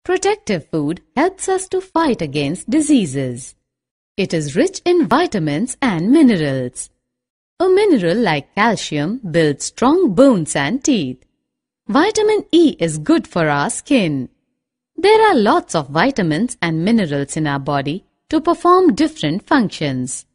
Protective food helps us to fight against diseases. It is rich in vitamins and minerals. A mineral like calcium builds strong bones and teeth. Vitamin E is good for our skin. There are lots of vitamins and minerals in our body to perform different functions.